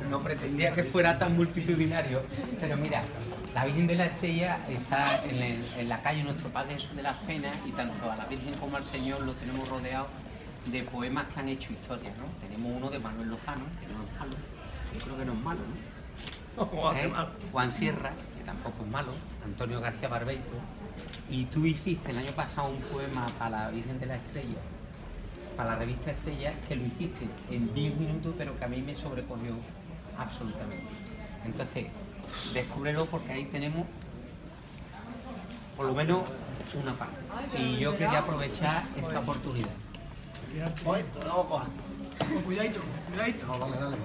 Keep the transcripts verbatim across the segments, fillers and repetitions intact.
no pretendía que fuera tan multitudinario, pero mira, la Virgen de la Estrella está en, el, en la calle Nuestro Padre Jesús de las Penas, y tanto a la Virgen como al Señor lo tenemos rodeado de poemas que han hecho historia, ¿no? Tenemos uno de Manuel Lozano, que no es malo, yo creo que no es malo, ¿no? ¿Cómo hace ¿Eh? mal? Juan Sierra, que tampoco es malo, Antonio García Barbeito, y tú hiciste el año pasado un poema para la Virgen de la Estrella, para la revista Estrella, que lo hiciste en diez minutos, pero que a mí me sobrecogió absolutamente. Entonces, descúbrelo, porque ahí tenemos por lo menos una parte. Y yo quería aprovechar esta oportunidad. Voy, lo hago coja. Cuidadito, cuidadito. No, dale, dale.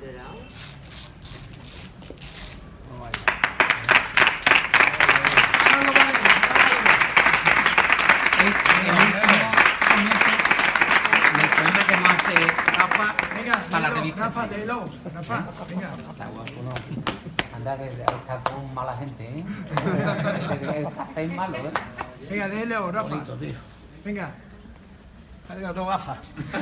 Es el último del poema que nos hace Rafa Venga, para la léelo, revista Rafa, Estrella. léelo. Rafa, venga. Está guapo, ¿no? Anda, que estás con mala gente, ¿eh? El café es malo, ¿eh? Venga, léelo, Rafa. Bonito, tío. Venga. Venga, otro gafas.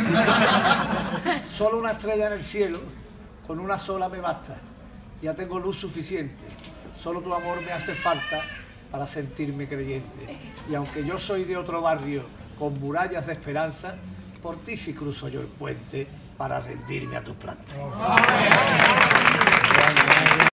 Solo una estrella en el cielo, con una sola me basta. Ya tengo luz suficiente. Solo tu amor me hace falta para sentirme creyente. Y aunque yo soy de otro barrio con murallas de esperanza, por ti sí cruzo yo el puente para rendirme a tus plantas.